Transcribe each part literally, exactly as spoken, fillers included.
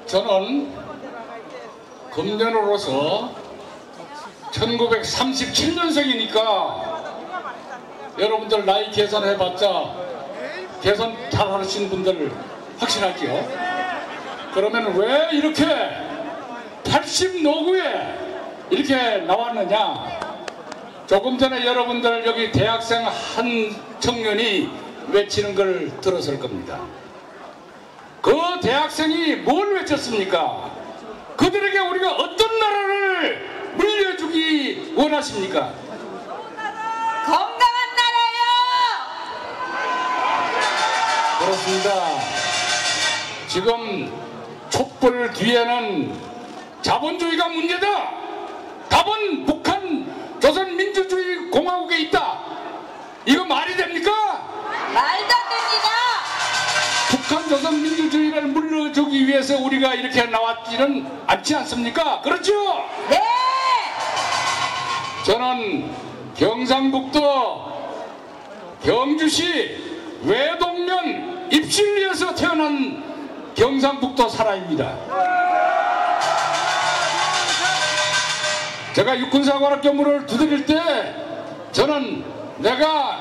저는 금년으로서 천구백삼십칠 년생이니까 여러분들 나이 계산해봤자 계산 잘 하시는 분들 확신할게요. 그러면 왜 이렇게 팔십 노구에 이렇게 나왔느냐? 조금 전에 여러분들 여기 대학생 한 청년이 외치는 걸 들었을 겁니다. 그 대학생이 뭘 외쳤습니까? 그들에게 우리가 어떤 나라를 물려주기 원하십니까? 건강한 나라요! 그렇습니다. 지금 촛불 뒤에는 자본주의가 문제다. 답은 북한 조선민주주의 공화국에 있다. 이거 말이 됩니까? 말도 안 됩니다. 북한 조선민주주의를 물려주기 위해서 우리가 이렇게 나왔지는 않지 않습니까? 그렇죠? 네! 저는 경상북도 경주시 외동면 입실리에서 태어난 경상북도 사람입니다. 제가 육군사관학교물을 두드릴 때 저는 내가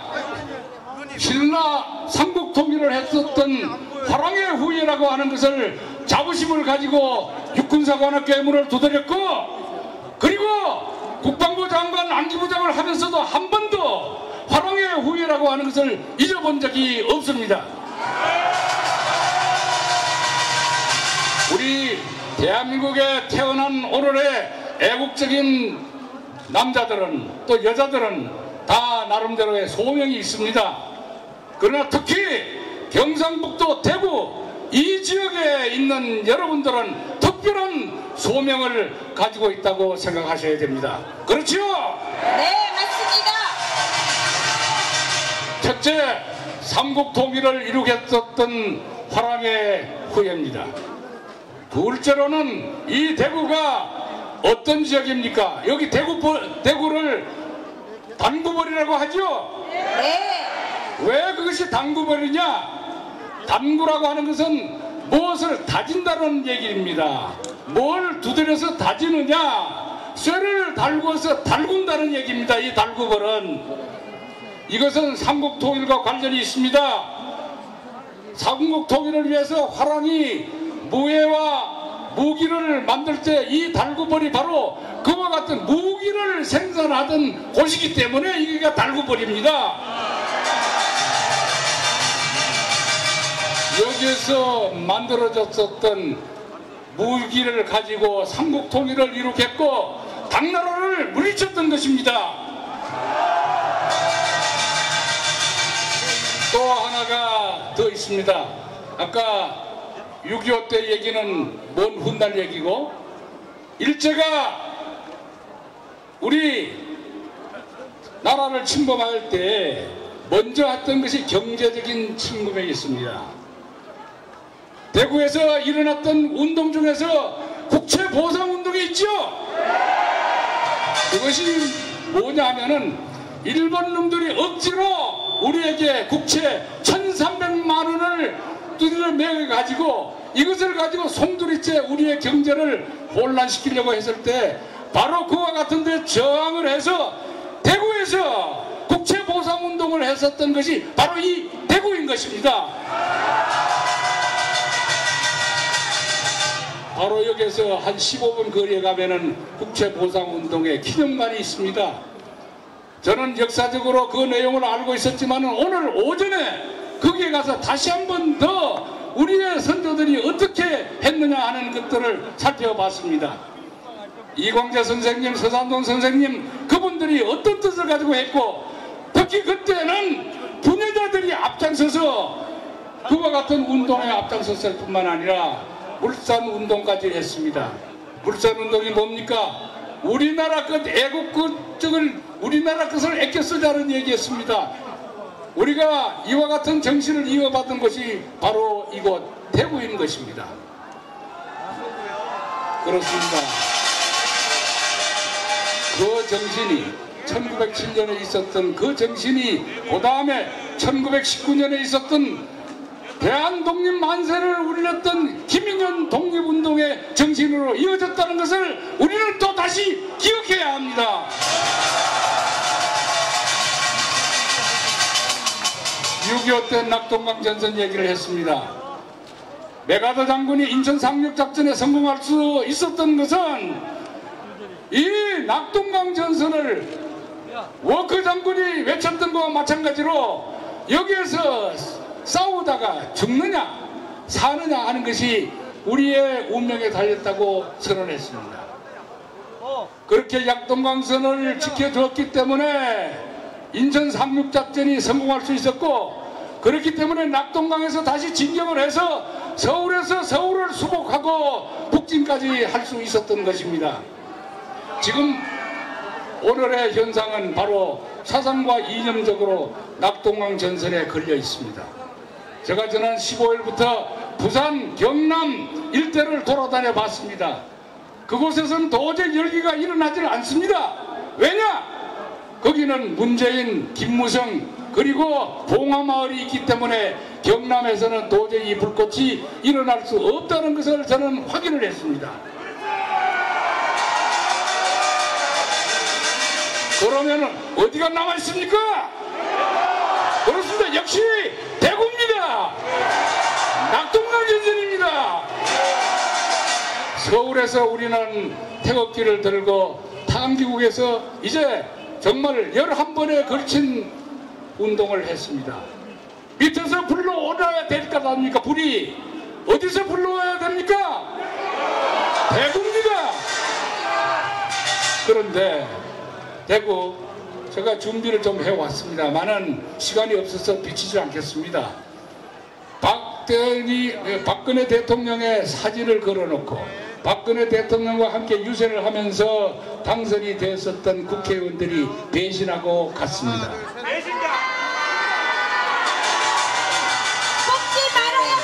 신라 삼국통일을 했었던 화랑의 후예라고 하는 것을 자부심을 가지고 육군사관학교의 문을 두드렸고, 그리고 국방부 장관 안기부장을 하면서도 한 번도 화랑의 후예라고 하는 것을 잊어본 적이 없습니다. 우리 대한민국에 태어난 오늘의 애국적인 남자들은 또 여자들은 다 나름대로의 소명이 있습니다. 그러나 특히 경상북도 대구 이 지역에 있는 여러분들은 특별한 소명을 가지고 있다고 생각하셔야 됩니다. 그렇죠? 네, 맞습니다. 첫째, 삼국통일을 이루겠었던 화랑의 후예입니다. 둘째로는 이 대구가 어떤 지역입니까? 여기 대구, 대구를 단구벌이라고 하죠? 네. 왜 그것이 단구벌이냐? 단구라고 하는 것은 무엇을 다진다는 얘기입니다. 뭘 두드려서 다지느냐? 쇠를 달구어서 달군다는 얘기입니다. 이 달구벌은. 이것은 삼국통일과 관련이 있습니다. 삼국통일을 위해서 화랑이 무예와 무기를 만들 때 이 달구벌이 바로 그와 같은 무기를 생산하던 곳이기 때문에 이게 달구벌입니다. 여기에서 만들어졌었던 무기를 가지고 삼국통일을 이루겠고 당나라를 물리쳤던 것입니다. 또 하나가 더 있습니다. 아까 육이오 때 얘기는 먼 훗날 얘기고, 일제가 우리 나라를 침범할 때 먼저 했던 것이 경제적인 침범이 있습니다. 대구에서 일어났던 운동 중에서 국채보상운동이 있죠. 그것이 뭐냐 하면은 일본 놈들이 억지로 우리에게 국채 천삼백만 원을 두드려 매가지고 이것을 가지고 송두리째 우리의 경제를 혼란시키려고 했을 때 바로 그와 같은 데 저항을 해서 대구에서 국채보상운동을 했었던 것이 바로 이 대구인 것입니다. 바로 여기서 한 십오 분 거리에 가면은 국채보상운동의 기념관이 있습니다. 저는 역사적으로 그 내용을 알고 있었지만 오늘 오전에 거기에 가서 다시 한 번 더 우리의 선조들이 어떻게 했느냐 하는 것들을 살펴봤습니다. 이광재 선생님, 서산동 선생님 그분들이 어떤 뜻을 가지고 했고, 특히 그때는 부녀자들이 앞장서서 그와 같은 운동에 앞장섰을 뿐만 아니라 물산운동까지 했습니다. 물산운동이 뭡니까? 우리나라 것 애국 것을 우리나라 것을 아껴 쓰자는 얘기였습니다. 우리가 이와 같은 정신을 이어받은 것이 바로 이곳 대구인 것입니다. 그렇습니다. 그 정신이 천구백칠 년에 있었던 그 정신이 그 다음에 천구백십구 년에 있었던 대한독립만세를 울렸던 김인현 독립운동의 전쟁으로 이어졌다는 것을 우리는 또 다시 기억해야 합니다. 육이오 때 낙동강 전선 얘기를 했습니다. 메가더 장군이 인천 상륙 작전에 성공할 수 있었던 것은 이 낙동강 전선을 워커 장군이 외쳤던 것과 마찬가지로 여기에서 싸우다가 죽느냐 사느냐 하는 것이 우리의 운명에 달렸다고 선언했습니다. 그렇게 낙동강선을 지켜줬기 때문에 인천 상륙 작전이 성공할 수 있었고, 그렇기 때문에 낙동강에서 다시 진격을 해서 서울에서 서울을 수복하고 북진까지 할 수 있었던 것입니다. 지금 오늘의 현상은 바로 사상과 이념적으로 낙동강 전선에 걸려 있습니다. 제가 지난 십오일부터 부산, 경남 일대를 돌아다녀 봤습니다. 그곳에서는 도저히 열기가 일어나질 않습니다. 왜냐? 거기는 문재인, 김무성 그리고 봉화마을이 있기 때문에 경남에서는 도저히 이 불꽃이 일어날 수 없다는 것을 저는 확인을 했습니다. 그러면 어디가 남아있습니까? 그렇습니다. 역시 대구입니다. 낙동강 전선입니다. 서울에서 우리는 태극기를 들고 탕기국에서 이제 정말 열한 번에 걸친 운동을 했습니다. 밑에서 불러오려야 될 것 아닙니까? 불이 어디서 불러와야 됩니까? 대구입니다. 그런데 대구 제가 준비를 좀 해왔습니다만은 시간이 없어서 비치지 않겠습니다. 박대리, 박근혜 대통령의 사진을 걸어놓고 박근혜 대통령과 함께 유세를 하면서 당선이 되었었던 국회의원들이 배신하고 갔습니다. 뽑지 말아야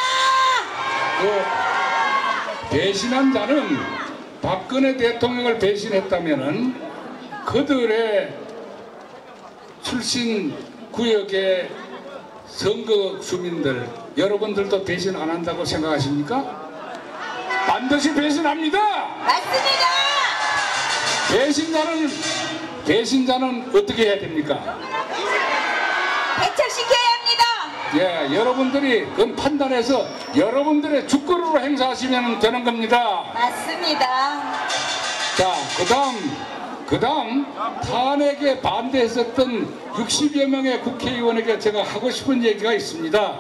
합니다. 그 배신한 자는 박근혜 대통령을 배신했다면은 그들의 출신 구역의 선거 주민들 여러분들도 배신 안 한다고 생각하십니까? 반드시 배신합니다. 맞습니다. 배신자는 배신자는 어떻게 해야 됩니까? 배척시켜야 합니다. 예, 여러분들이 그건 판단해서 여러분들의 주권으로 행사하시면 되는 겁니다. 맞습니다. 자, 그 다음 그 다음 탄핵에 반대했었던 육십여 명의 국회의원에게 제가 하고 싶은 얘기가 있습니다.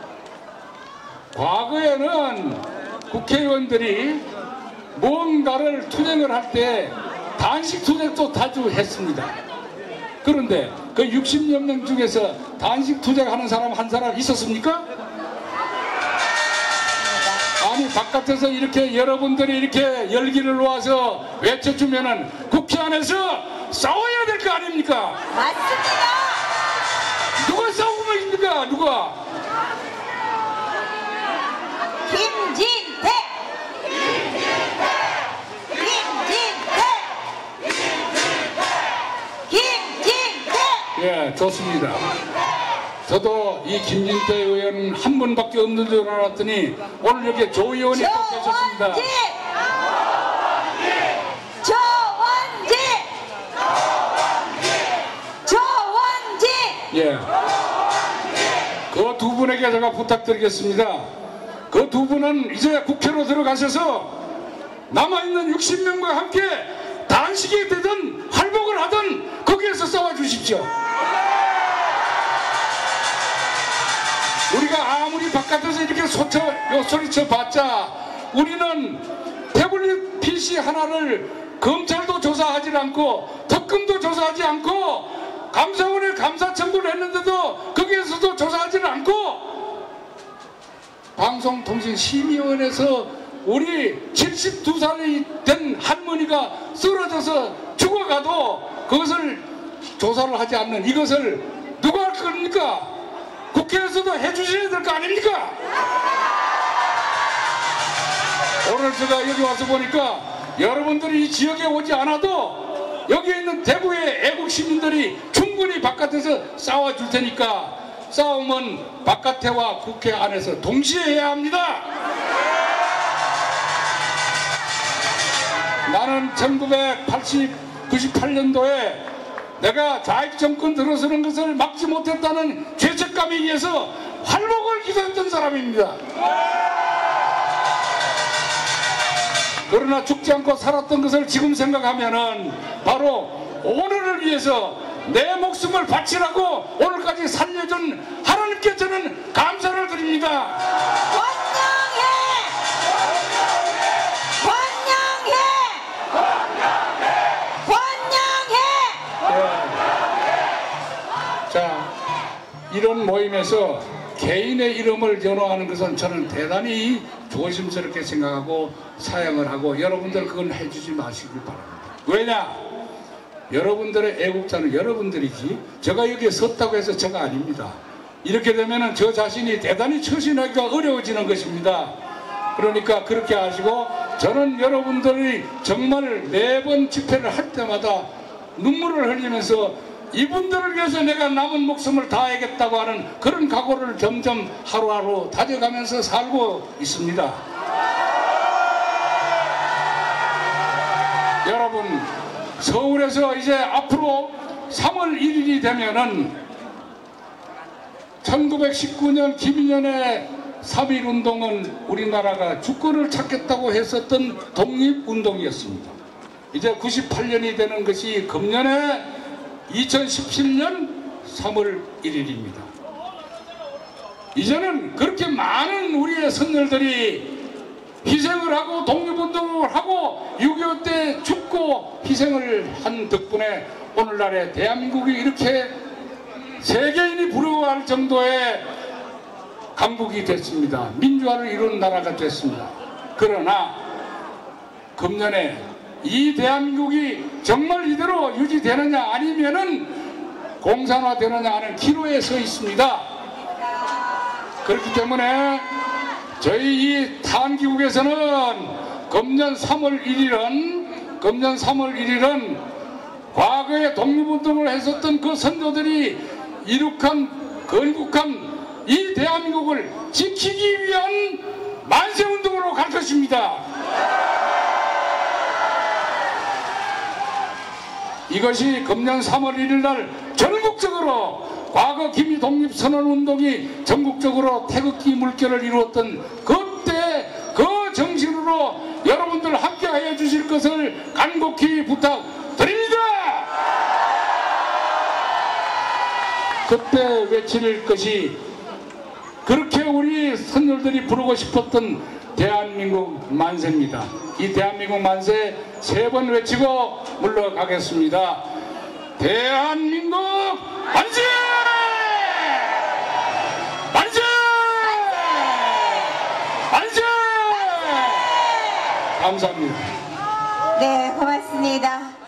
과거에는 국회의원들이 뭔가를 투쟁을 할 때 단식 투쟁도 자주 했습니다. 그런데 그 육십여 명 중에서 단식 투쟁하는 사람 한 사람 있었습니까? 아니 바깥에서 이렇게 여러분들이 이렇게 열기를 놓아서 외쳐주면은 국회 안에서 싸워야 될 거 아닙니까? 맞습니다. 누가 싸우고 있습니까? 누가? 김진태. 김진태. 김진태. 예, 좋습니다. 저도 이 김진태 의원 한 분밖에 없는 줄 알았더니 오늘 여기 조 의원이 또 계셨습니다. 조원지. 조원지. 예. 그 두 분에게 제가 부탁드리겠습니다. 그 두 분은 이제 국회로 들어가셔서 남아있는 육십 명과 함께 단식이 되든 활복을 하든 거기에서 싸워주십시오. 우리가 아무리 바깥에서 이렇게 소쳐, 소리쳐 봤자 우리는 태블릿 피씨 하나를 검찰도 조사하지 않고 특검도 조사하지 않고 감사원에 감사 청구를 했는데도 거기에서도 조사하지 않고 방송통신심의원에서 우리 칠십두 살이 된 할머니가 쓰러져서 죽어가도 그것을 조사를 하지 않는 이것을 누가 할 겁니까? 국회에서도 해주셔야 될 거 아닙니까? 오늘 제가 여기 와서 보니까 여러분들이 이 지역에 오지 않아도 여기에 있는 대구의 애국 시민들이 충분히 바깥에서 싸워줄 테니까 싸움은 바깥에와 국회 안에서 동시에 해야 합니다. 나는 천구백구십팔 년도에 내가 좌익 정권 들어서는 것을 막지 못했다는 죄책감에 의해서 활목을 기도했던 사람입니다. 그러나 죽지 않고 살았던 것을 지금 생각하면은 바로 오늘을 위해서 내 목숨을 바치라고 오늘까지 살려준 하나님께 저는 감사를 드립니다. 번영해! 번영해! 예. 자, 이런 모임에서 개인의 이름을 연호하는 것은 저는 대단히 조심스럽게 생각하고 사양을 하고 여러분들 그건 해주지 마시길 바랍니다. 왜냐? 여러분들의 애국자는 여러분들이지 제가 여기에 섰다고 해서 제가 아닙니다. 이렇게 되면 저 자신이 대단히 처신하기가 어려워지는 것입니다. 그러니까 그렇게 하시고 저는 여러분들이 정말 매번 집회를 할 때마다 눈물을 흘리면서 이분들을 위해서 내가 남은 목숨을 다하겠다고 하는 그런 각오를 점점 하루하루 다져가면서 살고 있습니다. 여러분, 서울에서 이제 앞으로 삼월 일일이 되면은 천구백십구 년 김인현의 삼일 운동은 우리나라가 주권을 찾겠다고 했었던 독립운동이었습니다. 이제 구십팔 년이 되는 것이 금년에 이천십칠 년 삼월 일일입니다. 이제는 그렇게 많은 우리의 선열들이 희생을 하고 독립운동을 하고 육이오 때 죽고 희생을 한 덕분에 오늘날의 대한민국이 이렇게 세계인이 부러워할 정도의 강국이 됐습니다. 민주화를 이룬 나라가 됐습니다. 그러나 금년에 이 대한민국이 정말 이대로 유지되느냐 아니면은 공산화되느냐 하는 기로에 서 있습니다. 그렇기 때문에 저희 이 타한기국에서는 금년 삼월 일일은 금년 삼월 일일은 과거에 독립운동을 했었던 그 선조들이 이룩한 건국한 이 대한민국을 지키기 위한 만세운동으로 갈 것입니다. 이것이 금년 삼월 일일 날 전국적으로 과거 기미 독립선언운동이 전국적으로 태극기 물결을 이루었던 그때 그 정신으로 여러분들 함께하여 주실 것을 간곡히 부탁드립니다. 그때 외칠 것이 그렇게 우리 선열들이 부르고 싶었던 대한민국 만세입니다. 이 대한민국 만세 세 번 외치고 물러가겠습니다. 대한민국 만세! 만세! 만세! 감사합니다. 네, 고맙습니다.